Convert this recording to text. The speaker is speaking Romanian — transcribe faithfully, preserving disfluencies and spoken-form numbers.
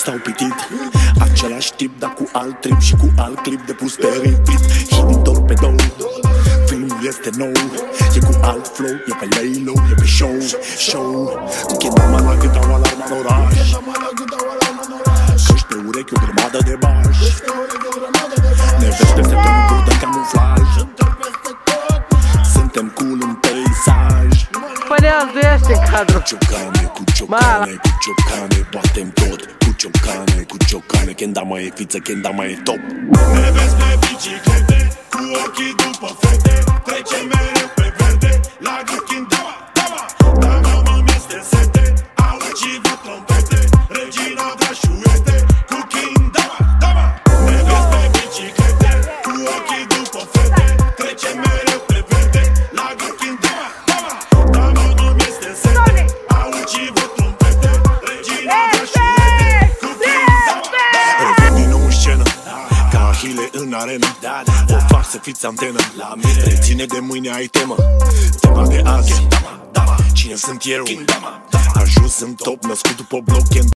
stau pitit. Același tip, dar cu alt trip și cu alt clip de pus pe repeat. Hinitor pe două, filmul este nou. E cu alt flow, e pe lay-low, e pe show, show. Chedama la cât au alarma în oraș, căști pe urechi, o grămadă de baș. Ne vezi peste tot, nu purtăm camuflaj. Suntem cool în peisaj. Păi altul este în cadru. Cu ciocane, cu ciocane, cu ciocane, batem tot. Cu ciocane, cu ciocane, Kendama e fiță, Kendama e top. Ne vezi pe biciclete, cu ochii după fete. Trecem mereu pe verde, la grup Kendama, dama. Dama mă-mi este sete, auzi și vă trompete. Regina Brașuete, cu Kendama, dama. Ne vezi pe biciclete, cu ochii după fete. Trecem mereu pe verde, la grup Kendama, dama. Dama mă-mi este sete, auzi și vă trompete. Regina Brașuete, cu Kendama, dama. Revin din nou în scenă, ca Ahile în arenă. O fac să fiți antenă, reține de mâine ai temă. Tema de azi, cine sunt eu? Ajuns în top, născut după bloc.